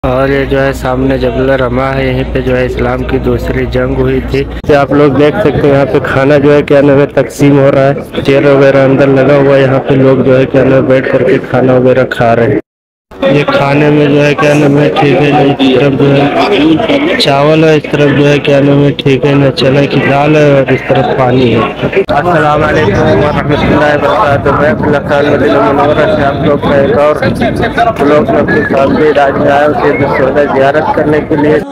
और ये जो है सामने जबल रमा है, यहीं पे जो है इस्लाम की दूसरी जंग हुई थी। तो आप लोग देख सकते हैं यहाँ पे खाना जो है क्या नाम है तकसीम हो रहा है। चेयर वगैरह अंदर लगा हुआ है, यहाँ पे लोग जो है क्या नाम है बैठ करके खाना वगैरह खा रहे हैं। ये खाने में जो है क्या नाम है ठीक है ना, इस तरफ जो है चावल है, इस तरफ जो है क्या नाम है ठीक है ना चने की दाल है, और इस तरफ पानी है। अस्सलाम वालेकुम वरहमतुल्लाहि वबरकातुहू। मैं अब्दुल्ला खान मदीना मुनव्वरा से आप लोग का एक और लोग में अपनी फैमिली आज में आए उसे ज़ियारत करने के लिए।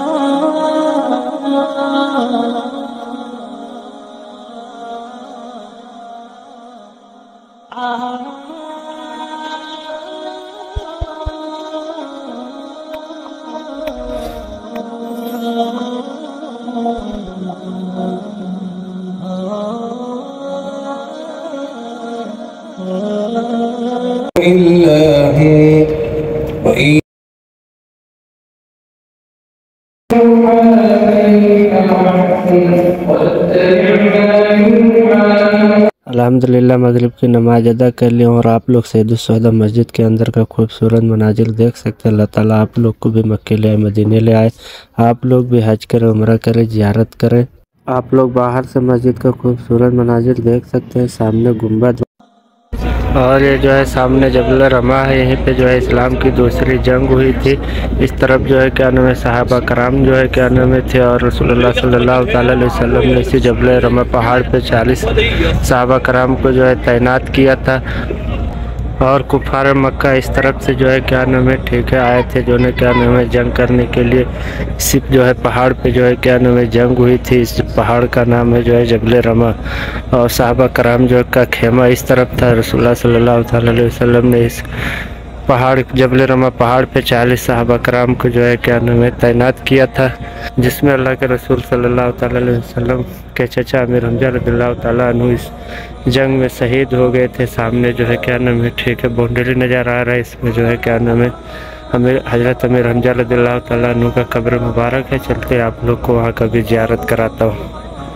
अल्हम्दुलिल्लाह मगरिब की नमाज अदा कर ली और आप लोग सैयदुस्सौदा मस्जिद के अंदर का खूबसूरत मनाजिर देख सकते हैं। अल्लाह ताला आप लोग को भी मक्के ले आए, मदीने ले आए। आप लोग भी हज करें, उम्रा करें, ज़ियारत करें। आप लोग बाहर से मस्जिद का खूबसूरत मनाजिर देख सकते हैं। सामने गुंबद और ये जो है सामने जबल रमा है, यहीं पे जो है इस्लाम की दूसरी जंग हुई थी। इस तरफ जो है क्या नाम है सहाबा कराम जो है क्या नाम है थे, और रसूलुल्लाह सल्लल्लाहु अलैहि वसल्लम ने इसी जबल रमा पहाड़ पे 40 सहाबा कराम को जो है तैनात किया था। और कुफार मक्का इस तरफ से जो है क्या नाम है ठीक है आए थे, जो ने क्या नाम है जंग करने के लिए। सिर्फ जो है पहाड़ पे जो है क्या नाम है जंग हुई थी। इस पहाड़ का नाम है जो है जबल रमा, और साहबा कराम जो का खेमा इस तरफ था। रसूलुल्लाह सल्लल्लाहु अलैहि वसल्लम ने इस पहाड़ जबल रमा पहाड़ पे 40 साहबा कराम को जो है क्या नाम है तैनात किया था, जिसमें अल्लाह के रसूल सल्लल्लाहु अलैहि वसल्लम के चचा अमीर हमजा रज़ियल्लाहु ताला अन्हु इस जंग में शहीद हो गए थे। सामने जो है क्या नाम है ठीक है बाउंड्री नज़र आ रहा है, इसमें जो है क्या नाम है हमें हज़रत अमीर हमजा रज़ियल्लाहु ताला अन्हु का कब्र मुबारक है। चलते आप लोग को वहाँ का भी ज़ियारत कराता हूँ।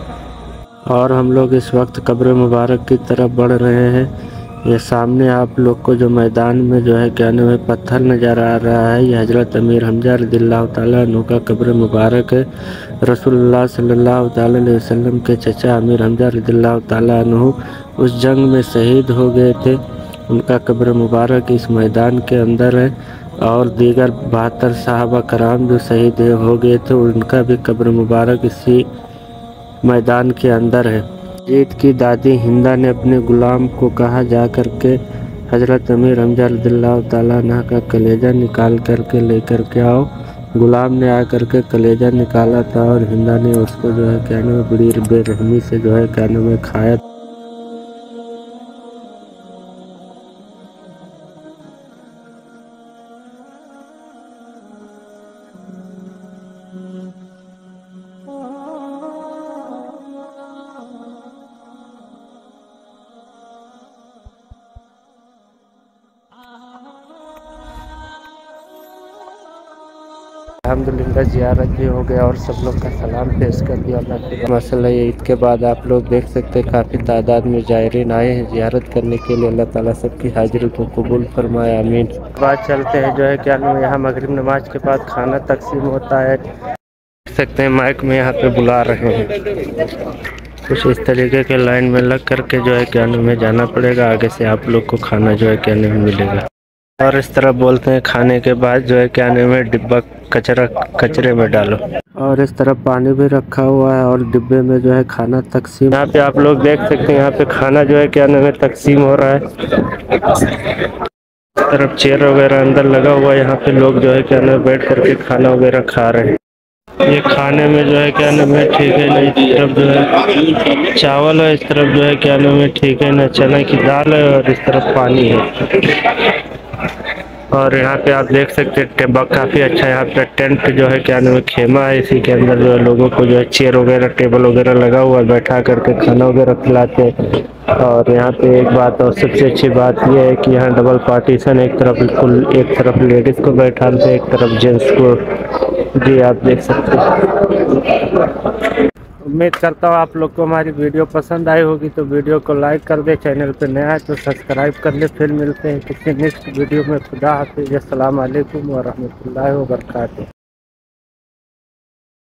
और हम लोग इस वक्त कब्र मुबारक की तरफ बढ़ रहे हैं। ये सामने आप लोग को जो मैदान में जो है क्या नाम है पत्थर नज़र आ रहा है, ये हज़रत अमीर हमजा रज़ियल्लाहु ताला अन्हु का कब्र मुबारक है। रसूलुल्लाह सल्लल्लाहु अलैहि वसल्लम के चचा अमीर हमजा रज़ियल्लाहु ताला अन्हु उस जंग में शहीद हो गए थे। उनका कब्र मुबारक इस मैदान के अंदर है। और दीगर 72 साहबा कराम जो शहीद हो गए थे, उनका भी कब्र मुबारक इसी मैदान के अंदर है। यजीद की दादी हिंदा ने अपने गुलाम को कहा जा कर के हज़रत अमीर हमजा रज़ियल्लाहु ताला अन्हा का कलेजा निकाल करके लेकर के आओ। गुलाम ने आकर के कलेजा निकाला था और हिंदा ने उसको जो है क्या नाम है बड़ी बेरहमी से जो है क्या नाम है खाया। अल्हम्दुलिल्लाह ज़ियारत भी हो गया और सब लोग का सलाम पेश कर दिया। मसला ये ईद के बाद आप लोग देख सकते हैं काफ़ी तादाद में ज़ायरीन आए हैं ज़ियारत करने के लिए। अल्लाह ताला सबकी हाजिरी को कबूल फरमाए, आमीन। बात चलते हैं जो है क्या नाम यहाँ मगरिब नमाज के बाद खाना तकसीम होता है। देख सकते हैं माइक में यहाँ पे बुला रहे हैं। कुछ इस तरीके के लाइन में लग करके जो है क्या नाम है जाना पड़ेगा। आगे से आप लोग को खाना जो है क्या नाम मिलेगा। और इस तरह बोलते हैं खाने के बाद जो है क्या नाम है डिब्बा कचरे में डालो। और इस तरफ पानी भी रखा हुआ है और डिब्बे में जो है खाना तकसीम। यहाँ पे आप लोग देख सकते हैं यहाँ पे खाना जो है क्या नाम है तकसीम हो रहा है। इस तरफ चेयर वगैरह अंदर लगा हुआ है, यहाँ पे लोग जो है क्या नाम है बैठ करके खाना वगैरह खा रहे हैं। ये खाने में जो है क्या नाम है ठीक है ना, इस तरफ जो है चावल है, इस तरफ जो है क्या नाम है ठीक है ना चने की दाल है, और इस तरफ पानी है। और यहाँ पे आप देख सकते हैं टेबल काफ़ी अच्छा यहाँ पे टेंट जो है क्या नाम है खेमा है, इसी के अंदर जो है लोगों को जो है चेयर वगैरह टेबल वगैरह लगा हुआ है, बैठा करके खाना वगैरह खिलाते हैं। और यहाँ पे एक बात और सबसे अच्छी बात यह है कि यहाँ डबल पार्टीशन, एक तरफ लेडीज़ को बैठाते हैं, एक तरफ जेंट्स को। जी आप देख सकते हैं। उम्मीद करता हूँ आप लोग को हमारी वीडियो पसंद आई होगी, तो वीडियो को लाइक कर दे, चैनल पे नया है तो सब्सक्राइब कर ले। फिर मिलते हैं किसी नेक्स्ट वीडियो में। खुदा हाफिज़, अस्सलाम वालेकुम व रहमतुल्लाहि व बरकातुहू।